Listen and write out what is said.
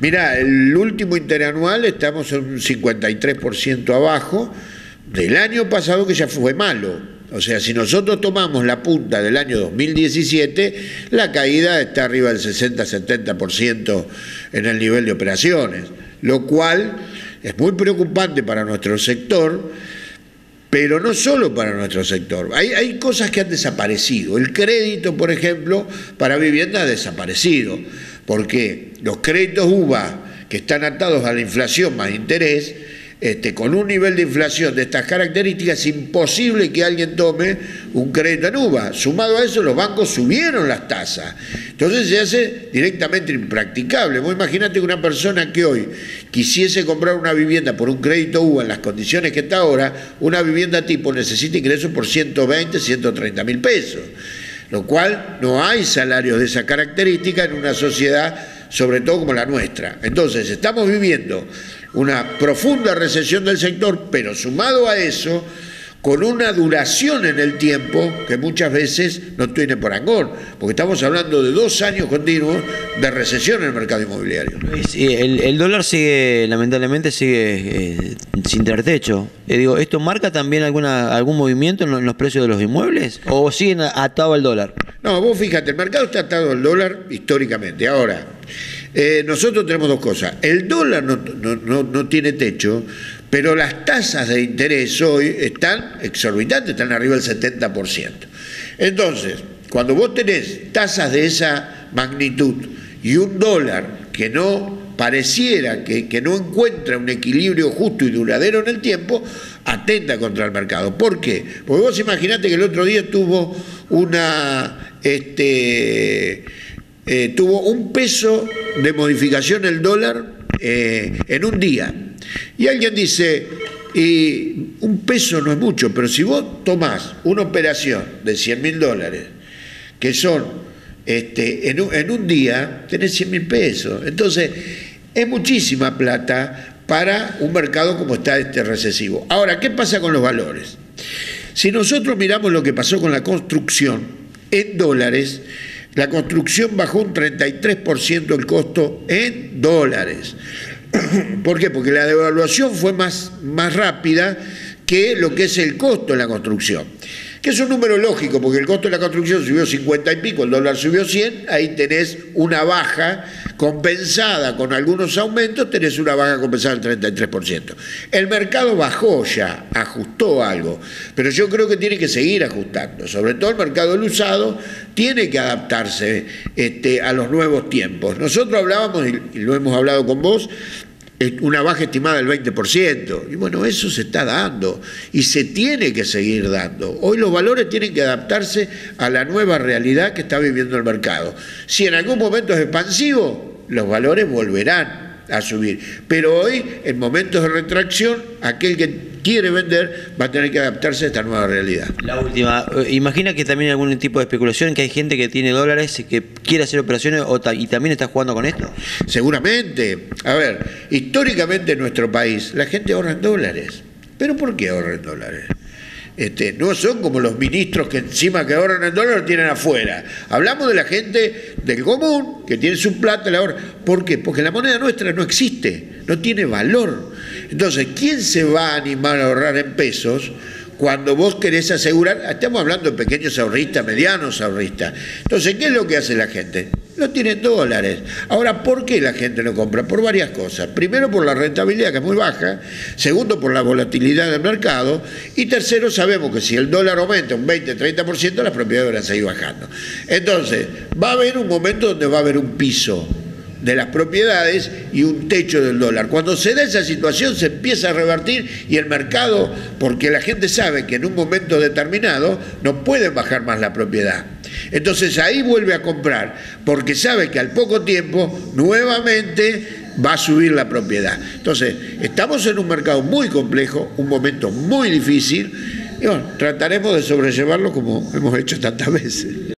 Mirá, el último interanual estamos en un 53% abajo del año pasado, que ya fue malo. O sea, si nosotros tomamos la punta del año 2017, la caída está arriba del 60-70% en el nivel de operaciones, lo cual es muy preocupante para nuestro sector, pero no solo para nuestro sector. Hay cosas que han desaparecido. El crédito, por ejemplo, para vivienda ha desaparecido, porque los créditos UVA, que están atados a la inflación más interés, con un nivel de inflación de estas características, es imposible que alguien tome un crédito en UVA. Sumado a eso, los bancos subieron las tasas. Entonces se hace directamente impracticable. Vos imaginate que una persona que hoy quisiese comprar una vivienda por un crédito UVA en las condiciones que está ahora, una vivienda tipo necesita ingresos por 120, 130 mil pesos. Lo cual no hay salarios de esa característica en una sociedad, sobre todo como la nuestra. Entonces, estamos viviendo una profunda recesión del sector, pero sumado a eso, con una duración en el tiempo que muchas veces no tiene parangón, porque estamos hablando de 2 años continuos de recesión en el mercado inmobiliario. El dólar sigue, lamentablemente, sigue sin tener techo. Digo, ¿esto marca también algún movimiento en los precios de los inmuebles? ¿O siguen atados al dólar? No, vos fíjate, el mercado está atado al dólar históricamente. Ahora, nosotros tenemos 2 cosas. El dólar no tiene techo, pero las tasas de interés hoy están exorbitantes, están arriba del 70%. Entonces, cuando vos tenés tasas de esa magnitud y un dólar que no pareciera que no encuentra un equilibrio justo y duradero en el tiempo, atenta contra el mercado. ¿Por qué? Porque vos imaginate que el otro día tuvo tuvo un peso de modificación el dólar en un día. Y alguien dice, y un peso no es mucho, pero si vos tomás una operación de 100.000 dólares, que son en un día, tenés 100.000 pesos. Entonces, es muchísima plata para un mercado como está recesivo. Ahora, ¿qué pasa con los valores? Si nosotros miramos lo que pasó con la construcción en dólares, la construcción bajó un 33% el costo en dólares. ¿Por qué? Porque la devaluación fue más rápida que lo que es el costo de la construcción. Que es un número lógico, porque el costo de la construcción subió 50 y pico, el dólar subió 100, ahí tenés una baja compensada con algunos aumentos, tenés una baja compensada del 33%. El mercado bajó ya, ajustó algo, pero yo creo que tiene que seguir ajustando, sobre todo el mercado del usado tiene que adaptarse a los nuevos tiempos. Nosotros hablábamos, y lo hemos hablado con vos, una baja estimada del 20%, y bueno, eso se está dando y se tiene que seguir dando. Hoy los valores tienen que adaptarse a la nueva realidad que está viviendo el mercado. Si en algún momento es expansivo, los valores volverán a subir, pero hoy, en momentos de retracción, aquel que quiere vender va a tener que adaptarse a esta nueva realidad. La última, imagina que también hay algún tipo de especulación, que hay gente que tiene dólares y que quiere hacer operaciones y también está jugando con esto. Seguramente. A ver, históricamente en nuestro país la gente ahorra en dólares. ¿Pero por qué ahorra en dólares? No son como los ministros que encima que ahorran en dólares lo tienen afuera. Hablamos de la gente del común que tiene su plata, la ahorra. ¿Por qué? Porque la moneda nuestra no existe, no tiene valor. Entonces, ¿quién se va a animar a ahorrar en pesos cuando vos querés asegurar? Estamos hablando de pequeños ahorristas, medianos ahorristas. Entonces, ¿qué es lo que hace la gente? No tienen dólares. Ahora, ¿por qué la gente no compra? Por varias cosas. Primero, por la rentabilidad, que es muy baja. Segundo, por la volatilidad del mercado. Y tercero, sabemos que si el dólar aumenta un 20-30%, las propiedades van a seguir bajando. Entonces, va a haber un momento donde va a haber un piso de las propiedades y un techo del dólar. Cuando se da esa situación se empieza a revertir y el mercado, porque la gente sabe que en un momento determinado no pueden bajar más la propiedad. Entonces ahí vuelve a comprar, porque sabe que al poco tiempo nuevamente va a subir la propiedad. Entonces, estamos en un mercado muy complejo, un momento muy difícil, y bueno, trataremos de sobrellevarlo como hemos hecho tantas veces.